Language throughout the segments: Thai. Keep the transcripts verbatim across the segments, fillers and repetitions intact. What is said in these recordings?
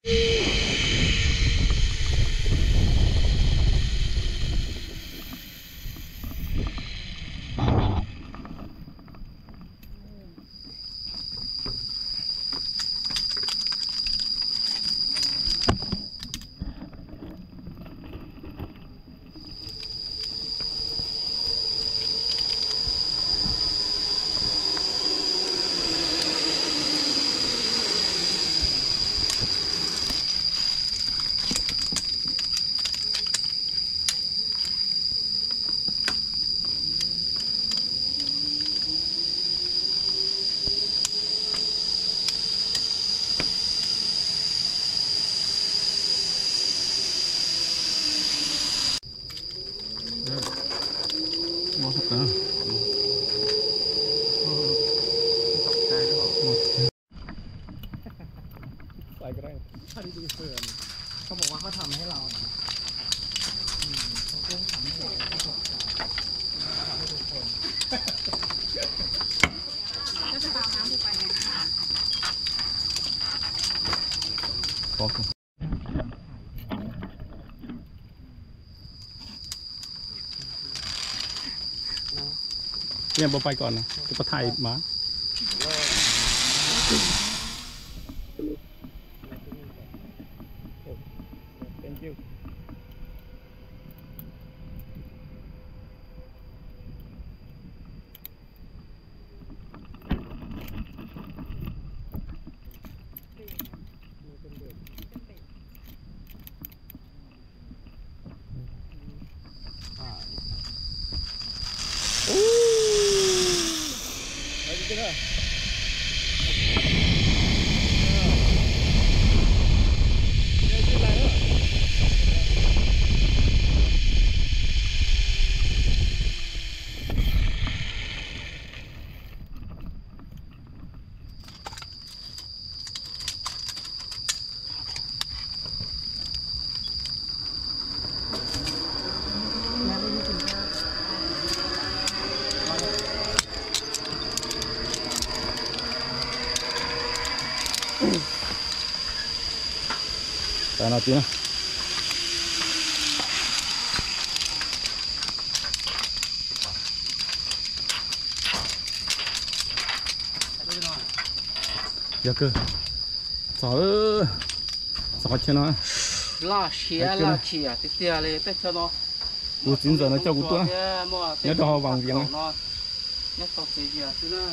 ใส่ก็ได้ถ้าดูเสือเขาบอกว่าเขาทำให้เรานะเขาเพิ่งทำให้เราประสบการณ์ทำให้ทุกคนก็จะตามน้ำไปไงขอบคุณเนี่ยบอไปก่อนนะจะไปถ่ายมาThank you. แต่นาทีนะเยอะเกินสองสองชิ้นนะล่าเชียล่าเชียติดเตียเลยแต่เจ้าเนาะกูจินจะนะเจ้ากูตัวเนี่ยจะหวังยังเนี่ยตกเสียใช่ไหม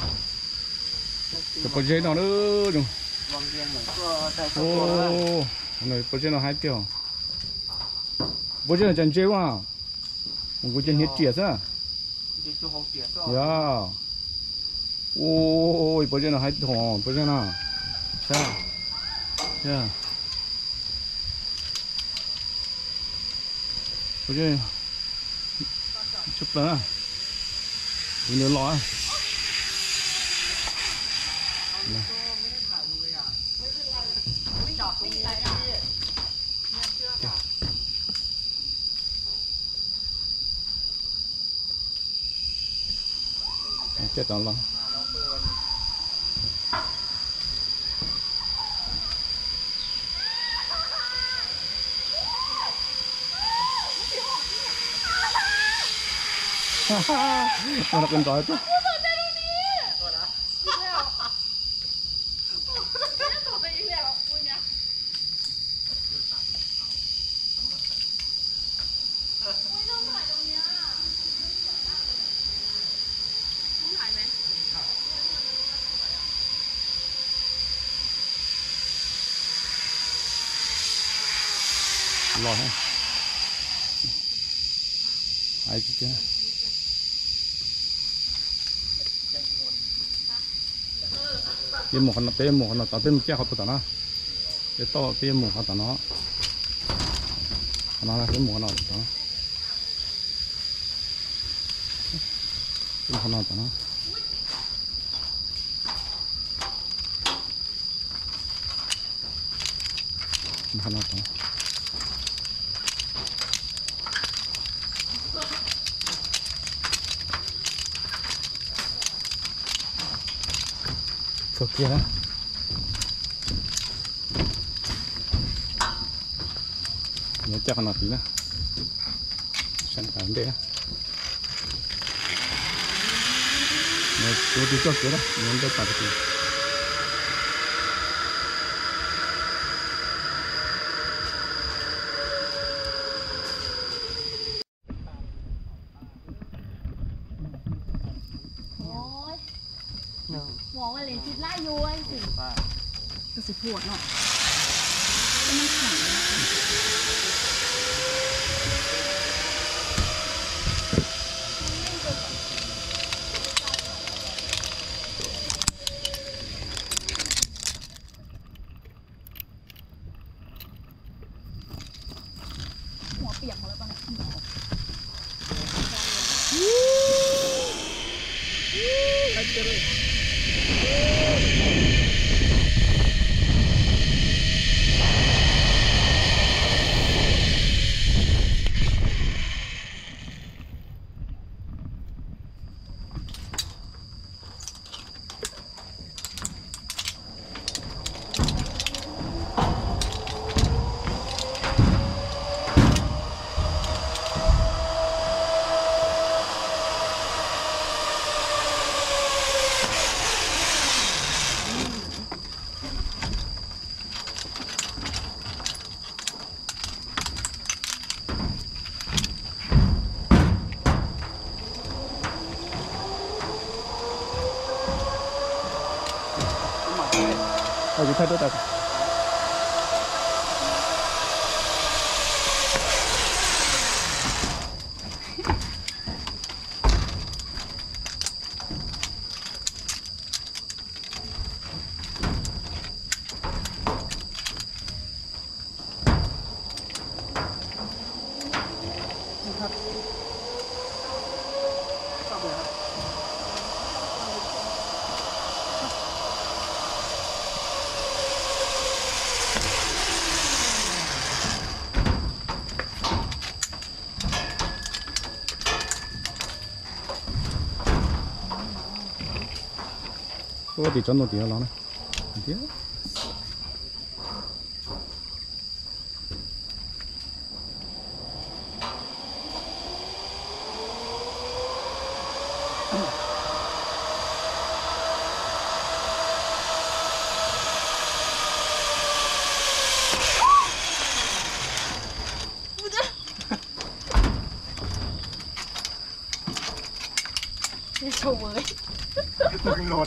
จะไปเจอหน่อยนึงวางเรียงเหมือนก็ได้โอ้หน่อยไปเจอหน่อยหายเดียวไปเจอจันเจ้าว่ะผมกูจะเห็ดเจี๊ยซะย่าโอ้ยไปเจอหน่อยหายทองไปเจอหน่อยใช่ย่าไปเจอชุบแล้วนะเนื้อร้อนเจ็ดตอนละฮ่าฮ่ามันเป็นร้อยตัวรอให้หายจริงๆเปี่ยมหมกขนาดเปี่ยมหมกขนาดต่อเปี่ยมเจ้าเขาตัวนะเดี๋ยวต่อเปี่ยมหมกขนาดเนาะขนาดเปี่ยมหมกขนาดต่อเปี่ยมขนาดต่อนะขนาดต่อโอเคนะ nhớ chắc nó tí nữa sẵn sàng đấy nó tôi đi cho kia đó nhớ tới cả cái หมออะไรคิดไล่อยู่ไอ้สิก็สิปวดเนาะก็มันแข็งหัวเปียกหมดแล้วป่ะเนี่ยเอาอยู่แค่ตัวแต่ตัวติดจนตัวเดียวแล้วนะเดี๋ยวโชว์เลยโหลด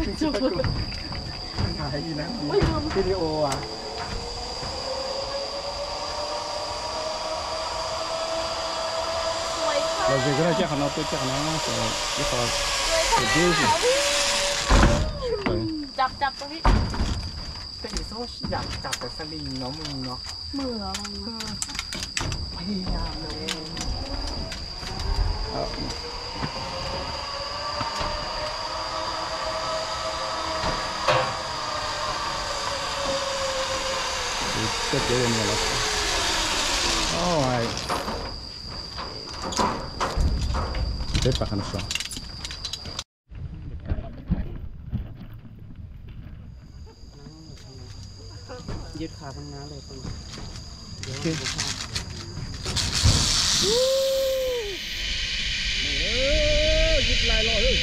ถ่ายดีนะวิดีโออ่ะเราจะก็ได้แจ้งเขาเราตัวแจ้งนะแต่ที่เขาดูสิจับจับตรงนี้แต่อีโซ่อยากจับแต่สลิงเนาะมึงเนาะมือมันพยายามเลยก็เจอเงินแล้วโอ้ยเด็ดปากกันสองยืดขาข้างหน้าเลยตรงเดี๋ยวยึดลายรอเลย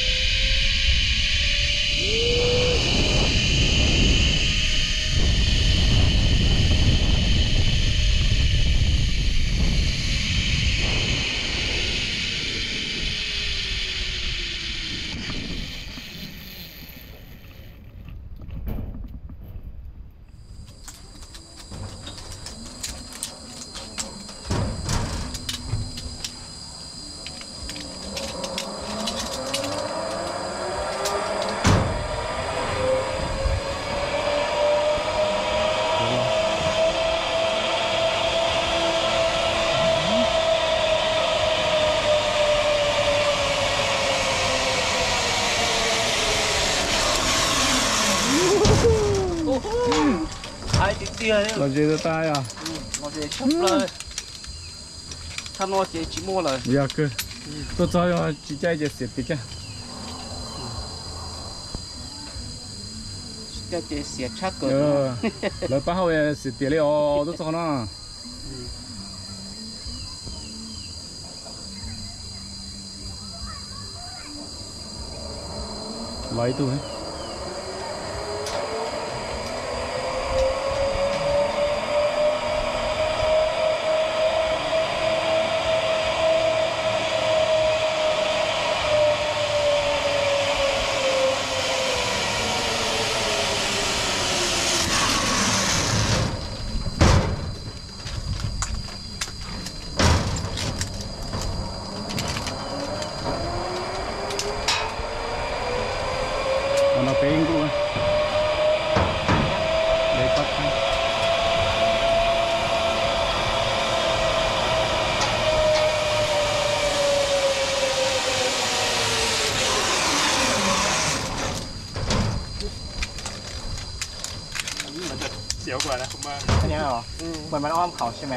ai chỉ tia đấy เราเจอตายอ่ะ nó chỉ chốcเลยถ้าnó chỉ chỉ muaเลยอยากคือตัวจอยว่าจีใจจะเสียปีจ้ะจะจะเสียชักเกินเออแล้วป้าเขาเสียเตี๋ยเลยอ๋อตัวจอยน่ะ Lấy tôi ấy. Nó phê cũng luôn để bắt anh เสียวกว่านะผมว่าอันนี้เหรอเหมือนมันอ้อมเขาใช่ไหม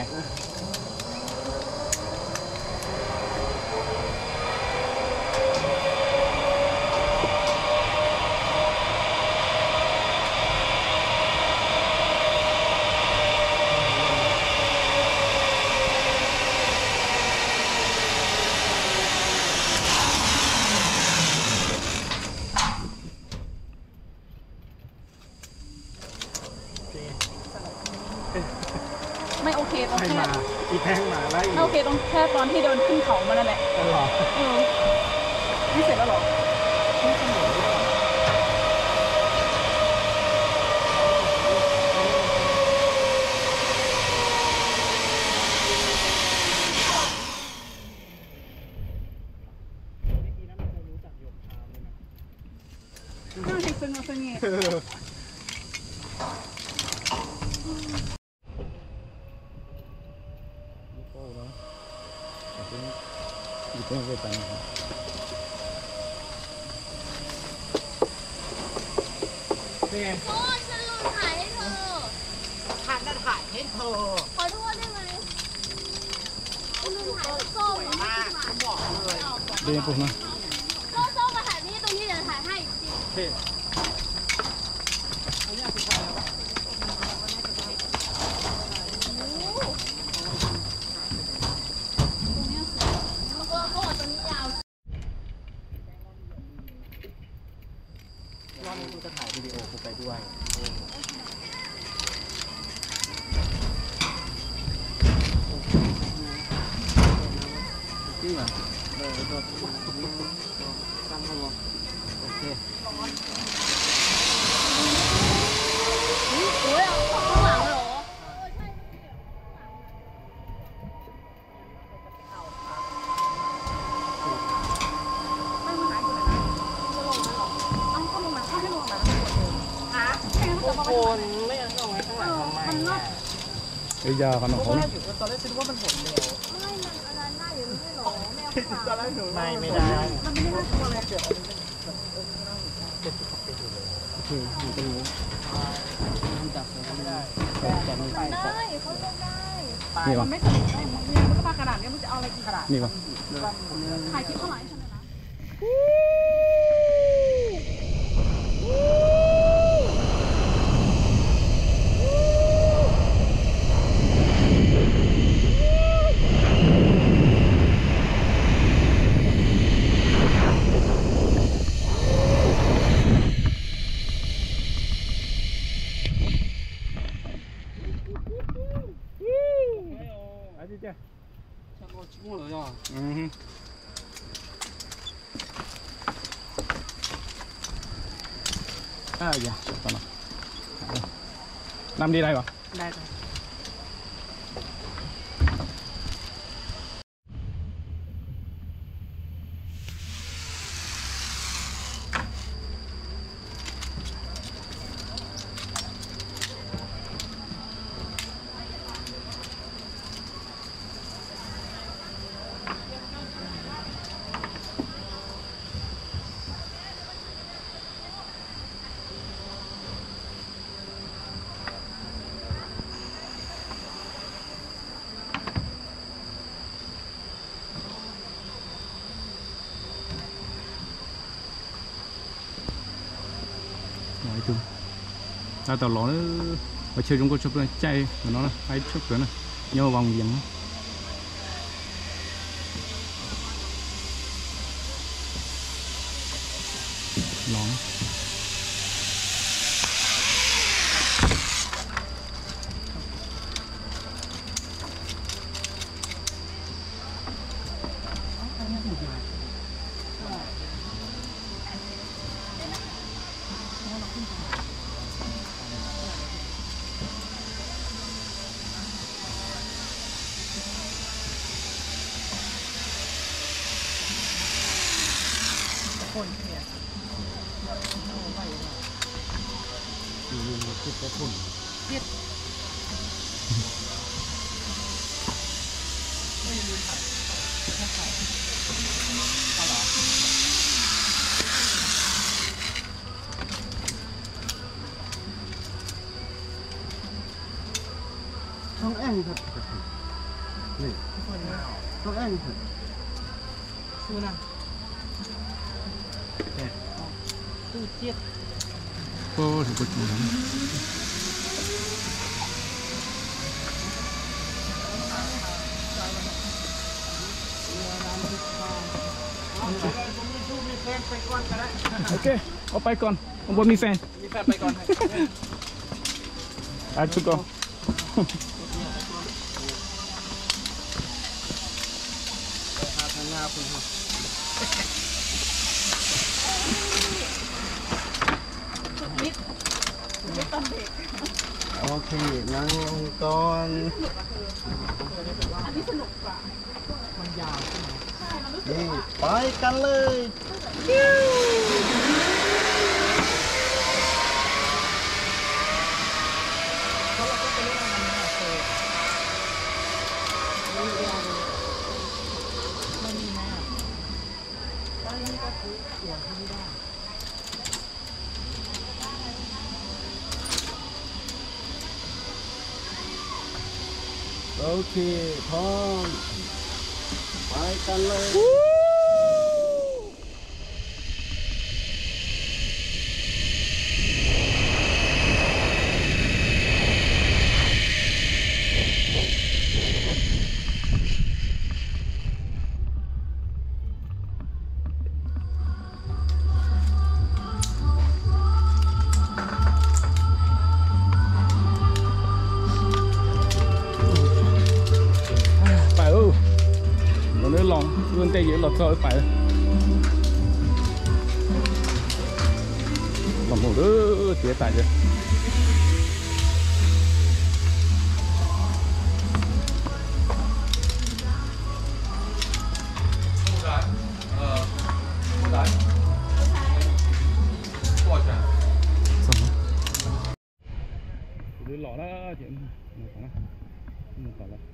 ไม่โอเคตรงไม่แค่มาอีแพงมาไล่ไม่โอเคตรงแค่ตอนที่เดินขึ้นเขามานั่นแหละตลอดเออไม่เสร็จแล้วหรอน่าเช็คซึ่งมาซึ่งไง Itu yang kita tanya. นี่ไงโอ้ยฉันลืมถ่ายให้เธอถ่ายน่าถ่ายให้เธอขอโทษได้ไหมฉันลืมถ่ายโซ่ไม่ได้ถ่ายบอกเลย Dia pun mah. โซ่โซ่มาถ่ายนี่ตรงนี้เดี๋ยวถ่ายให้จริงเฮ้ยแล้วก็โซ่ตรงนี้ยาวรอบนี้กูจะถ่ายวิดีโอกูไปด้วยจริงเหรอเออตัวตั้งเขาบอกโอเคโอ้ยเอาข้างหลังเหรอไม่มาหาอยู่เลยนะจะลงมาหรอเอาก็ลงมาถ้าให้ลงมาแล้วปวดเลยฮะแค่นั้นจะมาคนไม่เอาเอาไว้ข้างหลังทำไมมันนอก Bây giờ còn nó เพราะ khốn. ว่าอยู่ตอนแรกคิดว่ามันหดเร็วไม่มันอันนั้นน่าอยู่ไม่หรอแมวขาวตอนแรกหนูไม่ไม่ได้มันไม่ได้น่ากลัวเลยเจอเจ็ดสิบหกปีอยู่เลยคืออยู่ตรงนี้จับไม่ได้แต่มันไปได้เขาลงได้นี่มัก่อนนไม่สนุกได้เนี่ยมันก็มากระดาษเนี่ยมันจะเอาอะไรกี่กระดาษนี่ก่อนถ่ายคลิปเท่าไหร่ฉันนะ Aja je. ช่างรถชิมเลยอ่ะ Mhm. Ah ya, sana. Nằm đi đây bà. ได้จ้ะ Nói chung. Ta tàu ló ở chơi trong con chụp này chạy mà nó là hay chụp nữa này. Nhô vòng biển. Ló. แต่ฝุ่นเทียดไม่ลืมผัดข้าวไข่ข้าวหรอต้องแอ่งครับนี่ต้องแอ่งครับชูนะตู้เจี๊ยบโอ้ถูกกดอยู่นะโอเคเอาไปก่อนผมบ่มีแฟนมีแฟนไปก่อนไปชุดก่อนหาทางงาคุณครับนิดนิดตอนเด็กโอเคนั่งลงก่อนอันนี้สนุกกว่ามันยาวใช่ไหมใช่มันรู้สึกนี่ไปกันเลยเขาเราก็ไปเล่นมันนะเตะไม่มีไม่มีนะตอนนี้ก็คือเสียงที่ไม่ได้ โอเคพร้อมไปกันเลยลองเรื่องเตะเยอะหลอดซอยไปลองหมดเออเสียตายเลยหรือหล่อแล้วเดี๋ยวมือก่อนนะมือก่อนแล้ว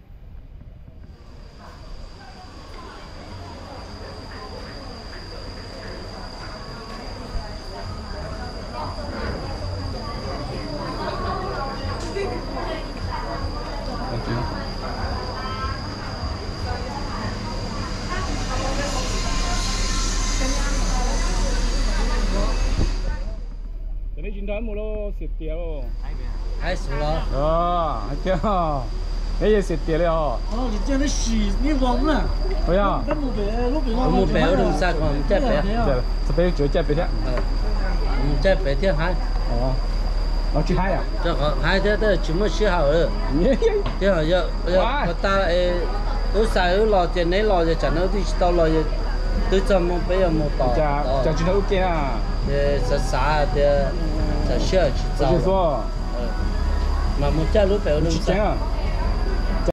จะได้กินได้หมดแล้วเสร็จเตี๋ยว还熟了哦เตี๋ยวนี่ยังเสร็จเตี๋ยวเลยอ๋อ哦你这样的洗你忘了对呀跟路北路北我们北我们三个我们在北这这边就在北天呃我们在北天还哦เรา去海呀这好还在这全部洗好了这好要要我打诶都晒有老姐你老姐讲到对到老姐都怎么不要么到จะจะกินโอเคอ่ะ呃是啥的在小去找我就说呃那么家路北我们去见啊